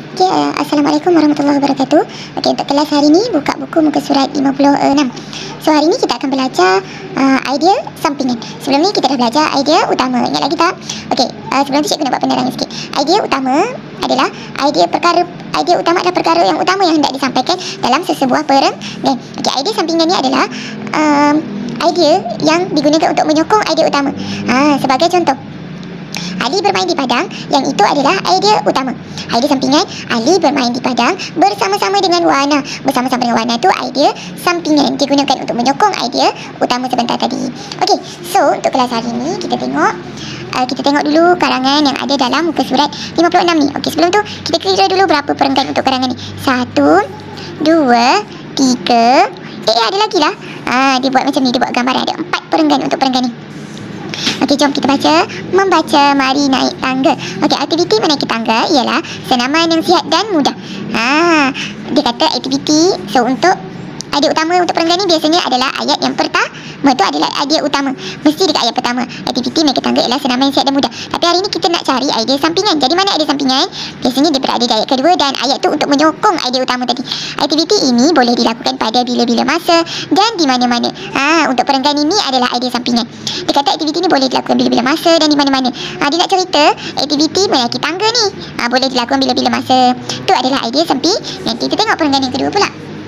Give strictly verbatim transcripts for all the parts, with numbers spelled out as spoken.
Okay, uh, Assalamualaikum warahmatullahi wabarakatuh. Okay, untuk kelas hari ni buka buku muka surat lima puluh enam. So hari ni kita akan belajar uh, idea sampingan. Sebelum ni kita dah belajar idea utama. Ingat lagi tak? Okay, uh, sebelum tu cikgu nak buat penerangan sikit. Idea utama adalah idea perkara idea utama adalah perkara yang utama yang hendak disampaikan dalam sesebuah perenggan. Okay, idea sampingan ni adalah um, idea yang digunakan untuk menyokong idea utama. Ha, sebagai contoh, Ali bermain di padang, yang itu adalah idea utama. Idea sampingan, Ali bermain di padang bersama-sama dengan Wana. Bersama-sama dengan Wana itu idea sampingan, digunakan untuk menyokong idea utama sebentar tadi. Okey, so untuk kelas hari ini kita tengok uh, kita tengok dulu karangan yang ada dalam muka surat lima puluh enam ni. Okey, sebelum tu kita kira dulu berapa perenggan untuk karangan ni. Satu, dua, tiga. Eh, eh ada lagi lah. Ah, dia buat macam ni, dia buat gambaran ada empat perenggan untuk perenggan ni. Okey, jom kita baca. Membaca, mari naik tangga. Okey, aktiviti menaiki tangga ialah senaman yang sihat dan mudah. Ha, dia kata aktiviti. So untuk idea utama untuk perenggan ni biasanya adalah ayat yang pertama. Itu adalah idea utama. Mesti dekat ayat pertama. Aktiviti menaiki tangga ialah senaman yang sihat dan mudah. Tapi hari ni kita nak cari idea sampingan. Jadi mana idea sampingan? Biasanya dia berada di ayat kedua dan ayat tu untuk menyokong idea utama tadi. Aktiviti ini boleh dilakukan pada bila-bila masa dan di mana-mana. Ha, untuk perenggan ini adalah idea sampingan. Dia kata aktiviti ni boleh dilakukan bila-bila masa dan di mana-mana. Ha, dia nak cerita aktiviti menaiki tangga ni ha, boleh dilakukan bila-bila masa. Itu adalah idea sampingan. Nanti kita tengok perenggan yang kedua pula.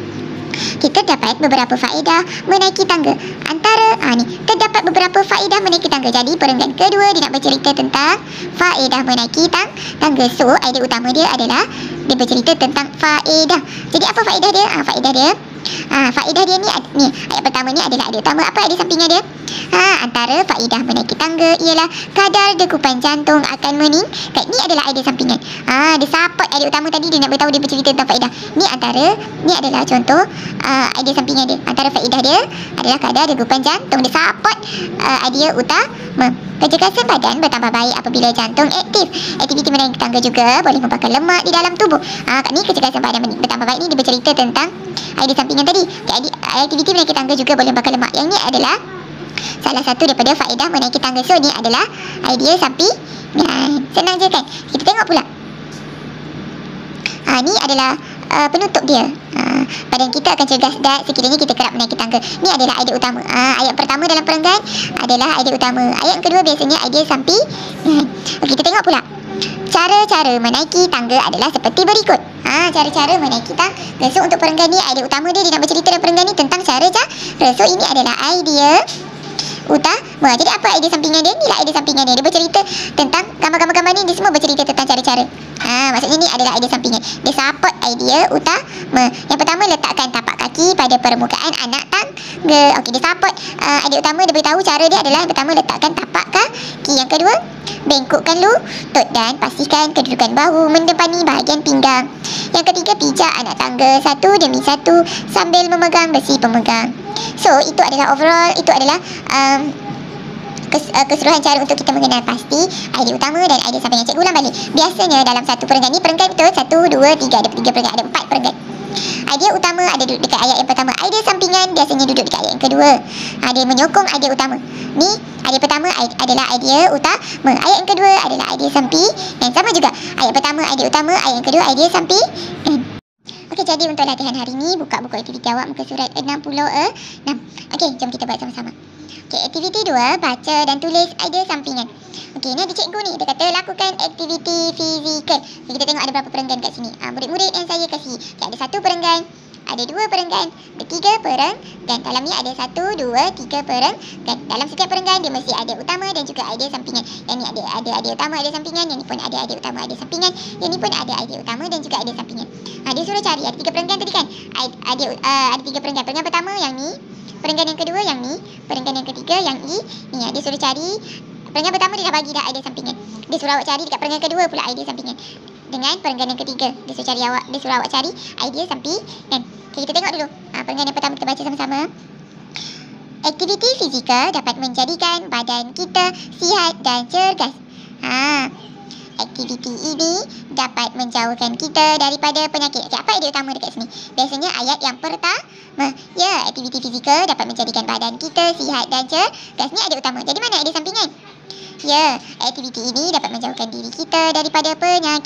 Kita dapat beberapa faedah menaiki tangga. Antara ha, ni, terdapat beberapa faedah menaiki tangga. Jadi perenggan kedua dia nak bercerita tentang faedah menaiki tang tangga. So idea utama dia adalah dia bercerita tentang faedah. Jadi apa faedah dia? Ha, faedah dia Ha, faedah dia ni, ni ayat pertama ni adalah idea utama. Apa idea sampingan dia? Ha, antara faedah menaiki tangga ialah kadar degupan jantung akan meningkat. Ni adalah idea sampingan. Ha, dia support idea utama tadi, dia nak beritahu dia bercerita tentang faedah. Ni antara ni adalah contoh uh, idea sampingan dia. Antara faedah dia adalah kadar degupan jantung. Dia support uh, idea utama. Kecergasan badan bertambah baik apabila jantung aktif. Aktiviti menaiki tangga juga boleh membakar lemak di dalam tubuh. Ha, kat ni kecergasan badan bertambah baik ni dia bercerita tentang idea sampingan tadi. Okay, aktiviti menaiki tangga juga boleh membakar lemak. Yang ni adalah salah satu daripada faedah menaiki tangga. So ni adalah idea sampingan. Senang je kan? Kita tengok pula. Ha, ni adalah uh, penutup dia. Ha, badan kita akan cergas dan sekiranya kita kerap menaiki tangga. Ni adalah idea utama. Ha, ayat pertama dalam perenggan adalah idea utama. Ayat kedua biasanya idea sampingan. Okey, kita tengok pula. Cara-cara menaiki tangga adalah seperti berikut. Ha, cara-cara menaiki tangga. So untuk perenggan ni idea utama dia, dia nak bercerita dalam perenggan ni tentang cara-cara. So ini adalah idea utama. Jadi apa idea sampingan dia? Inilah idea sampingan dia. Dia bercerita tentang gambar-gambar-gambar ni, dia semua bercerita tentang cara-cara. Ha, maksudnya ni adalah idea sampingan. Dia support idea utama. Yang pertama, letakkan tapak kaki pada permukaan anak tangga. Okey, dia support uh, idea utama. Dia beritahu cara dia adalah yang pertama, letakkan tapak kaki. Yang kedua, bengkokkan lutut dan pastikan kedudukan bahu mendepani bahagian pinggang. Yang ketiga, pijak anak tangga satu demi satu sambil memegang besi pemegang. So itu adalah overall, itu adalah um, kes, uh, keseluruhan cara untuk kita mengenal pasti idea utama dan idea sampingan. Cikgu ulang balik. Biasanya dalam satu perenggan ni, perenggan betul satu, dua, tiga, ada tiga perenggan, ada empat perenggan. Idea utama ada duduk dekat ayat yang pertama. Idea sampingan biasanya duduk dekat ayat yang kedua. Ada menyokong idea utama. Ni idea pertama adalah idea utama. Ayat yang kedua adalah idea sampingan. Sama juga. Ayat pertama idea utama, ayat yang kedua idea sampingan. Okey, jadi untuk latihan hari ni buka buku aktiviti awak muka surat enam puluh enam. Okey, jom kita buat sama-sama. Okey, aktiviti dua, baca dan tulis idea sampingan. Okey, ni ada cikgu ni. Dia kata lakukan aktiviti fizikal. So, kita tengok ada berapa perenggan kat sini. Ha, murid-murid yang saya kasih. Okay, ada satu perenggan, ada dua perenggan, ada tiga perenggan. Dalam ni ada satu, dua, tiga perenggan. Dalam setiap perenggan dia mesti ada utama dan juga idea sampingan. Yang ni ada ada idea utama, idea sampingan. Yang ni pun ada idea utama, idea sampingan. Yang ni pun ada idea utama dan juga idea sampingan. Ha, dia suruh cari ada tiga perenggan tadi kan? Ada uh, ada tiga perenggan. Perenggan pertama yang ni, perenggan yang kedua yang ni, perenggan yang ketiga yang ni. Ni dia suruh cari. Perenggan pertama dia dah bagi dah idea sampingan. Dia suruh awak cari dekat perenggan kedua pula idea sampingan. Dengan perenggan yang ketiga, dia suruh cari awak, dia suruh awak cari idea sampingan. Okay, kita tengok dulu. Ha, perenggan yang pertama kita baca sama-sama. Aktiviti fizikal dapat menjadikan badan kita sihat dan cergas. Ha, aktiviti ini dapat menjauhkan kita daripada penyakit. Okay, apa idea utama dekat sini? Biasanya ayat yang pertama. Ya, aktiviti fizikal dapat menjadikan badan kita sihat dan cergas. Ni idea utama. Jadi mana idea sampingan? Ya, aktiviti ini dapat menjauhkan diri kita daripada penyakit.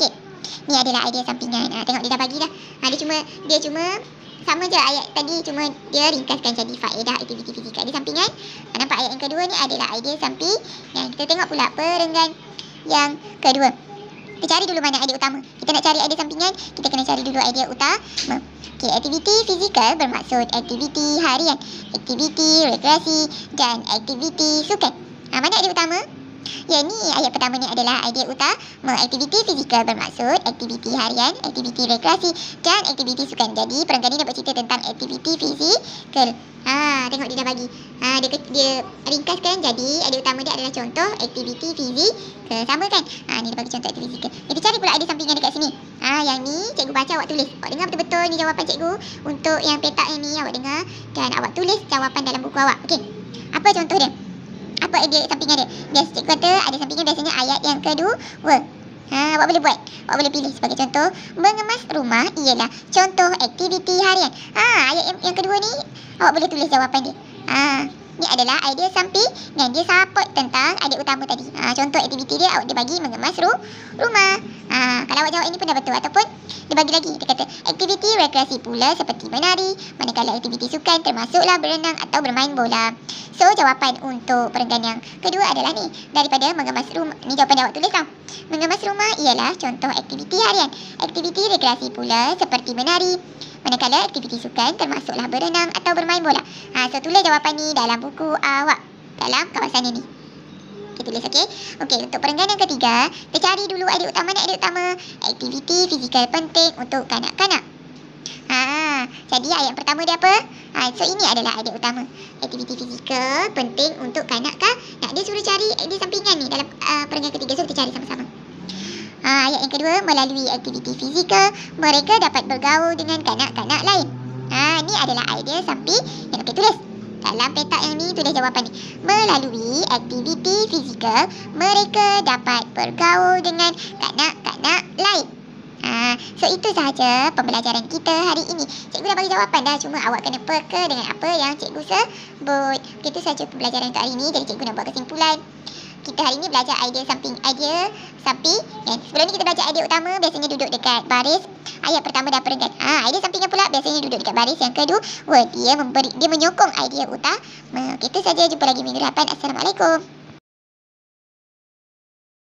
Ni adalah idea sampingan. Ha, tengok dia dah bagi dah. Ha, dia cuma dia cuma sama je ayat tadi, cuma dia ringkaskan jadi faedah aktiviti fizikal. Dia sampingan. Ha, nampak ayat yang kedua ni adalah idea sampingan. Kita tengok pula perenggan yang kedua. Kita cari dulu mana idea utama. Kita nak cari idea sampingan, kita kena cari dulu idea utama. Okey, aktiviti fizikal bermaksud aktiviti harian, aktiviti rekreasi dan aktiviti sukan. Ha, mana idea utama? Ya, ni ayat pertama ni adalah idea utama. Aktiviti fizikal bermaksud aktiviti harian, aktiviti rekreasi dan aktiviti sukan. Jadi perenggan ni dapat cerita tentang aktiviti fizikal. Ha, tengok dia dah bagi. Ha, dia dia ringkaskan jadi idea utama dia adalah contoh aktiviti fizikal. Sama kan? Ha, ni dia bagi contoh aktiviti fizikal. Kita cari pula idea sampingan dekat sini. Ha, yang ni cikgu baca, awak tulis. Awak dengar betul-betul ni jawapan cikgu. Untuk yang petak yang ni awak dengar dan awak tulis jawapan dalam buku awak. Okey. Apa contoh dia? Apa idea sampingan dia? Dia cikgu kata ada sampingan biasanya ayat yang kedua. Ha, awak boleh buat. Awak boleh pilih sebagai contoh. Mengemas rumah ialah contoh aktiviti harian. Ha, ayat yang, yang kedua ni awak boleh tulis jawapan dia. Ha, ni adalah idea sampingan. Dia support tentang idea utama tadi. Ha, contoh aktiviti dia awak dia bagi mengemas ru, rumah. Ha, kalau awak jawab ini pun dah betul. Ataupun dia bagi lagi. Dia kata aktiviti rekreasi pula seperti menari. Manakala aktiviti sukan termasuklah berenang atau bermain bola. So, jawapan untuk perenggan yang kedua adalah ni. Daripada mengemas rumah. Ni jawapan yang awak tulis tau. Mengemas rumah ialah contoh aktiviti harian. Aktiviti rekreasi pula seperti menari. Manakala aktiviti sukan termasuklah berenang atau bermain bola. Ha, so, tulis jawapan ni dalam buku awak. Dalam kawasan ini. Kita tulis, okey? Okey, untuk perenggan yang ketiga, kita cari dulu idea utama ni. Idea utama, aktiviti fizikal penting untuk kanak-kanak. Ha, jadi ayat pertama dia apa? Ha, so ini adalah idea utama. Aktiviti fizikal penting untuk kanak-kanak. Dia suruh cari idea sampingan ni dalam uh, perenggan ketiga. So kita cari sama-sama. Ha, ayat yang kedua, melalui aktiviti fizikal mereka dapat bergaul dengan kanak-kanak lain. Ha, ni adalah idea sampingan. Okey, tulis. Dalam petak yang ni tulis jawapan ni. Melalui aktiviti fizikal mereka dapat bergaul dengan kanak-kanak lain. Ha, so itu sahaja pembelajaran kita hari ini. Cikgu dah bagi jawapan dah, cuma awak kena peka dengan apa yang cikgu sebut. Itu sahaja pembelajaran untuk hari ini. Jadi cikgu nak buat kesimpulan. Kita hari ini belajar idea samping idea samping. Dan sebelum ni kita belajar idea utama, biasanya duduk dekat baris ayat pertama dan perenggan. Ha, idea sampingnya pula biasanya duduk dekat baris yang kedua. Dia memberi dia menyokong idea utama. Itu sahaja, jumpa lagi minggu depan. Assalamualaikum.